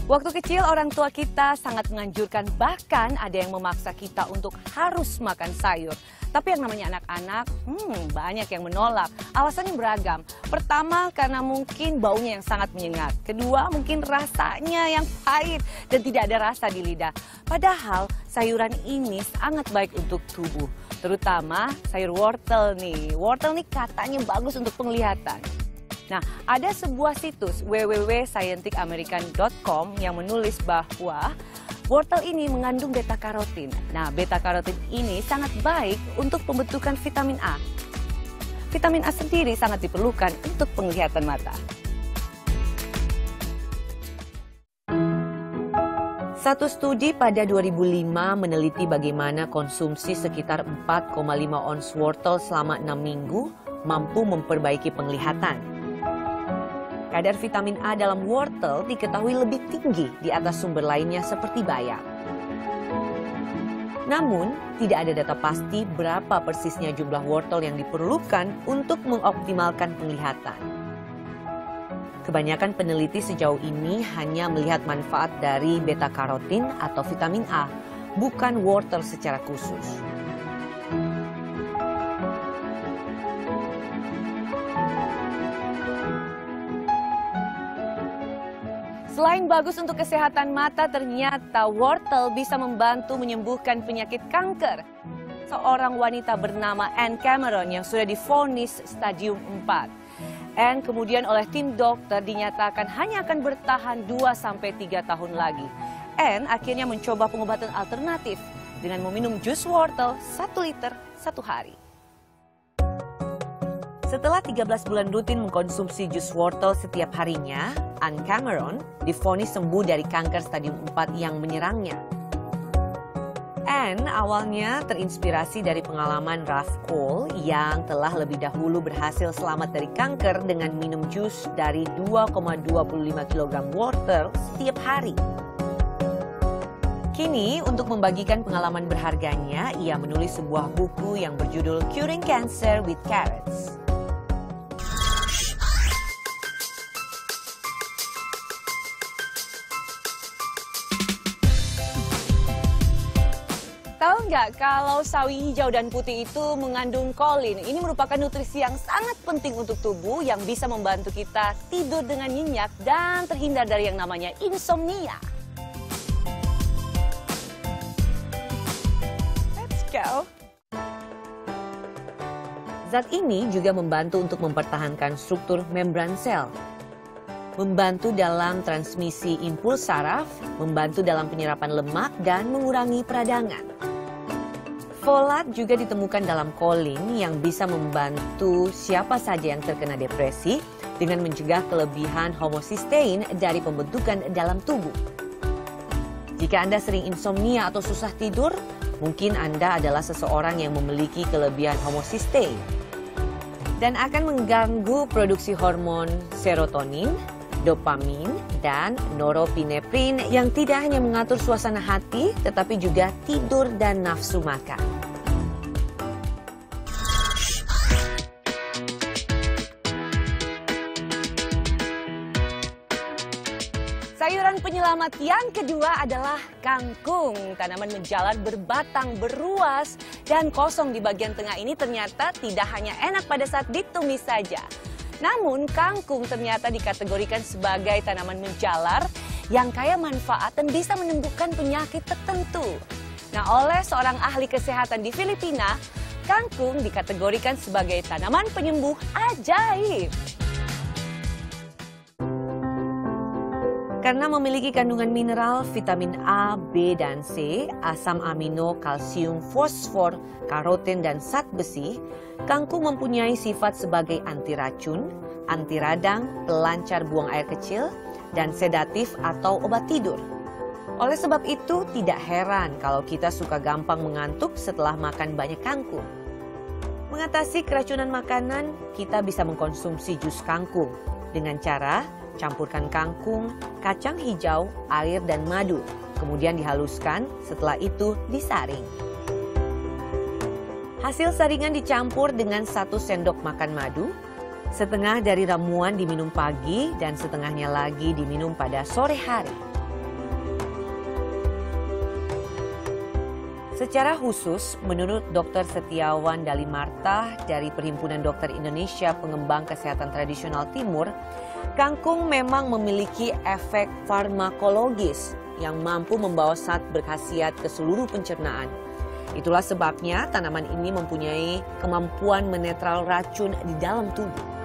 Waktu kecil orang tua kita sangat menganjurkan, bahkan ada yang memaksa kita untuk harus makan sayur. Tapi yang namanya anak-anak, banyak yang menolak. Alasannya beragam. Pertama, karena mungkin baunya yang sangat menyengat. Kedua, mungkin rasanya yang pahit dan tidak ada rasa di lidah. Padahal sayuran ini sangat baik untuk tubuh. Terutama sayur wortel nih. Wortel nih katanya bagus untuk penglihatan. Nah, ada sebuah situs www.scientificamerican.com yang menulis bahwa wortel ini mengandung beta-karotin. Nah, beta-karotin ini sangat baik untuk pembentukan vitamin A. Vitamin A sendiri sangat diperlukan untuk penglihatan mata. Satu studi pada 2005 meneliti bagaimana konsumsi sekitar 4,5 ons wortel selama 6 minggu mampu memperbaiki penglihatan. Kadar vitamin A dalam wortel diketahui lebih tinggi di atas sumber lainnya seperti bayam. Namun, tidak ada data pasti berapa persisnya jumlah wortel yang diperlukan untuk mengoptimalkan penglihatan. Kebanyakan peneliti sejauh ini hanya melihat manfaat dari beta-karotin atau vitamin A, bukan wortel secara khusus. Selain bagus untuk kesehatan mata, ternyata wortel bisa membantu menyembuhkan penyakit kanker. Seorang wanita bernama Anne Cameron yang sudah divonis stadium 4. Anne kemudian oleh tim dokter dinyatakan hanya akan bertahan 2-3 tahun lagi. Anne akhirnya mencoba pengobatan alternatif dengan meminum jus wortel 1 liter 1 hari. Setelah 13 bulan rutin mengkonsumsi jus wortel setiap harinya, Anne Cameron divonis sembuh dari kanker stadium 4 yang menyerangnya. Anne awalnya terinspirasi dari pengalaman Ralph Cole yang telah lebih dahulu berhasil selamat dari kanker dengan minum jus dari 2,25 kg wortel setiap hari. Kini, untuk membagikan pengalaman berharganya, ia menulis sebuah buku yang berjudul Curing Cancer with Carrots. Tahu nggak kalau sawi hijau dan putih itu mengandung kolin? Ini merupakan nutrisi yang sangat penting untuk tubuh yang bisa membantu kita tidur dengan nyenyak dan terhindar dari yang namanya insomnia. Let's go! Zat ini juga membantu untuk mempertahankan struktur membran sel, membantu dalam transmisi impuls saraf, membantu dalam penyerapan lemak, dan mengurangi peradangan. Folat juga ditemukan dalam kolin yang bisa membantu siapa saja yang terkena depresi dengan mencegah kelebihan homocysteine dari pembentukan dalam tubuh. Jika Anda sering insomnia atau susah tidur, mungkin Anda adalah seseorang yang memiliki kelebihan homocysteine dan akan mengganggu produksi hormon serotonin, dopamin, dan norepinefrin yang tidak hanya mengatur suasana hati, tetapi juga tidur dan nafsu makan. Sayuran penyelamat yang kedua adalah kangkung. Tanaman menjalar berbatang, beruas, dan kosong di bagian tengah ini ternyata tidak hanya enak pada saat ditumis saja. Namun, kangkung ternyata dikategorikan sebagai tanaman menjalar yang kaya manfaat dan bisa menyembuhkan penyakit tertentu. Nah, oleh seorang ahli kesehatan di Filipina, kangkung dikategorikan sebagai tanaman penyembuh ajaib. Karena memiliki kandungan mineral, vitamin A, B, dan C, asam amino, kalsium, fosfor, karotin, dan zat besi, kangkung mempunyai sifat sebagai anti racun, anti radang, pelancar buang air kecil, dan sedatif atau obat tidur. Oleh sebab itu, tidak heran kalau kita suka gampang mengantuk setelah makan banyak kangkung. Mengatasi keracunan makanan, kita bisa mengkonsumsi jus kangkung dengan cara campurkan kangkung, kacang hijau, air, dan madu. Kemudian dihaluskan, setelah itu disaring. Hasil saringan dicampur dengan 1 sendok makan madu. Setengah dari ramuan diminum pagi dan setengahnya lagi diminum pada sore hari. Secara khusus, menurut Dr. Setiawan Dalimarta dari Perhimpunan Dokter Indonesia Pengembang Kesehatan Tradisional Timur, kangkung memang memiliki efek farmakologis yang mampu membawa zat berkhasiat ke seluruh pencernaan. Itulah sebabnya tanaman ini mempunyai kemampuan menetral racun di dalam tubuh.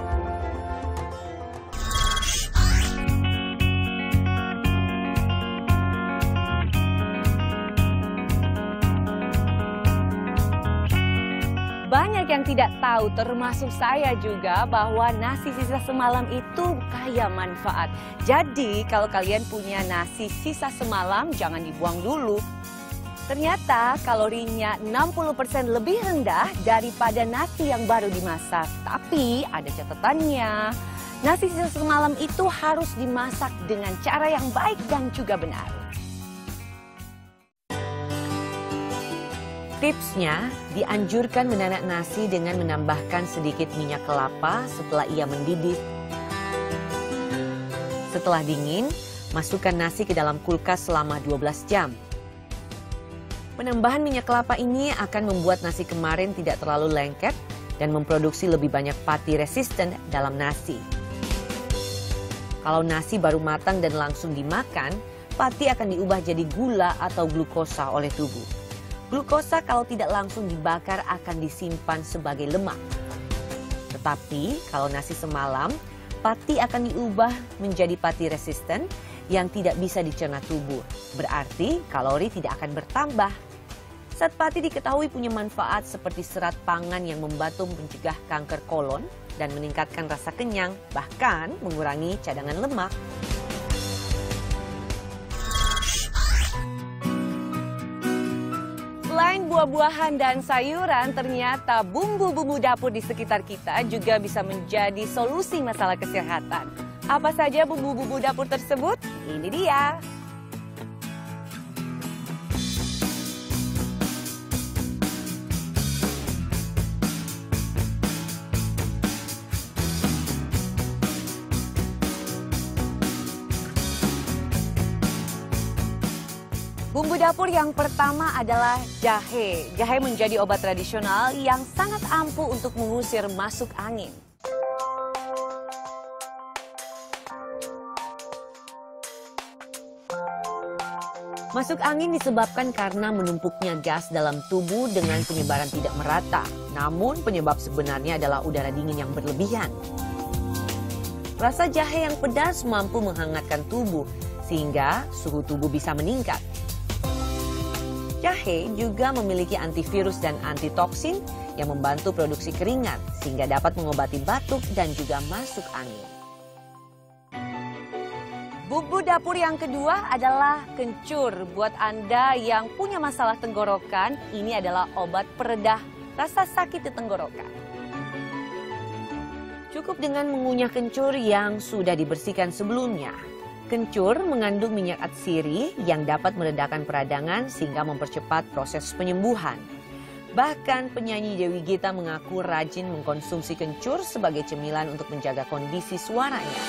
Banyak yang tidak tahu, termasuk saya juga, bahwa nasi sisa semalam itu kaya manfaat. Jadi kalau kalian punya nasi sisa semalam, jangan dibuang dulu. Ternyata kalorinya 60% lebih rendah daripada nasi yang baru dimasak. Tapi ada catatannya, nasi sisa semalam itu harus dimasak dengan cara yang baik dan juga benar. Tipsnya, dianjurkan menanak nasi dengan menambahkan sedikit minyak kelapa setelah ia mendidih. Setelah dingin, masukkan nasi ke dalam kulkas selama 12 jam. Penambahan minyak kelapa ini akan membuat nasi kemarin tidak terlalu lengket dan memproduksi lebih banyak pati resisten dalam nasi. Kalau nasi baru matang dan langsung dimakan, pati akan diubah jadi gula atau glukosa oleh tubuh. Glukosa kalau tidak langsung dibakar akan disimpan sebagai lemak. Tetapi kalau nasi semalam, pati akan diubah menjadi pati resisten yang tidak bisa dicerna tubuh. Berarti kalori tidak akan bertambah. Zat pati diketahui punya manfaat seperti serat pangan yang membantu mencegah kanker kolon dan meningkatkan rasa kenyang, bahkan mengurangi cadangan lemak. Selain buah-buahan dan sayuran, ternyata bumbu-bumbu dapur di sekitar kita juga bisa menjadi solusi masalah kesehatan. Apa saja bumbu-bumbu dapur tersebut? Ini dia. Bumbu dapur yang pertama adalah jahe. Jahe menjadi obat tradisional yang sangat ampuh untuk mengusir masuk angin. Masuk angin disebabkan karena menumpuknya gas dalam tubuh dengan penyebaran tidak merata. Namun penyebab sebenarnya adalah udara dingin yang berlebihan. Rasa jahe yang pedas mampu menghangatkan tubuh sehingga suhu tubuh bisa meningkat. Jahe juga memiliki antivirus dan antitoksin yang membantu produksi keringat sehingga dapat mengobati batuk dan juga masuk angin. Bumbu dapur yang kedua adalah kencur. Buat Anda yang punya masalah tenggorokan, ini adalah obat peredah rasa sakit di tenggorokan. Cukup dengan mengunyah kencur yang sudah dibersihkan sebelumnya. Kencur mengandung minyak atsiri yang dapat meredakan peradangan sehingga mempercepat proses penyembuhan. Bahkan penyanyi Dewi Gita mengaku rajin mengkonsumsi kencur sebagai cemilan untuk menjaga kondisi suaranya.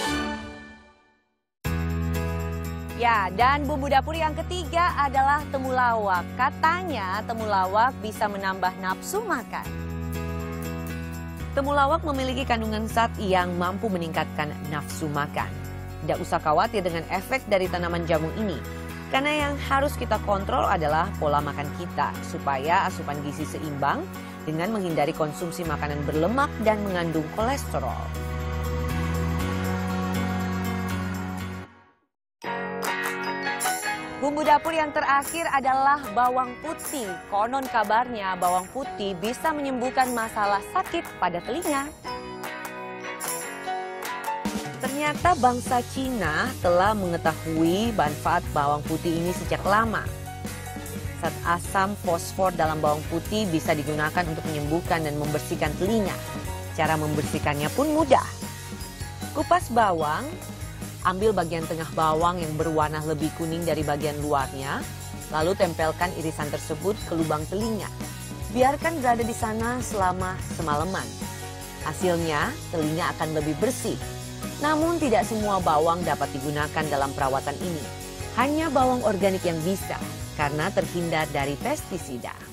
Ya, dan bumbu dapur yang ketiga adalah temulawak. Katanya temulawak bisa menambah nafsu makan. Temulawak memiliki kandungan zat yang mampu meningkatkan nafsu makan. Tidak usah khawatir dengan efek dari tanaman jamu ini. Karena yang harus kita kontrol adalah pola makan kita supaya asupan gizi seimbang dengan menghindari konsumsi makanan berlemak dan mengandung kolesterol. Bumbu dapur yang terakhir adalah bawang putih. Konon kabarnya bawang putih bisa menyembuhkan masalah sakit pada telinga. Ternyata bangsa Cina telah mengetahui manfaat bawang putih ini sejak lama. Zat asam fosfor dalam bawang putih bisa digunakan untuk menyembuhkan dan membersihkan telinga. Cara membersihkannya pun mudah. Kupas bawang, ambil bagian tengah bawang yang berwarna lebih kuning dari bagian luarnya, lalu tempelkan irisan tersebut ke lubang telinga. Biarkan berada di sana selama semalaman. Hasilnya, telinga akan lebih bersih. Namun tidak semua bawang dapat digunakan dalam perawatan ini. Hanya bawang organik yang bisa. karena terhindar dari pestisida.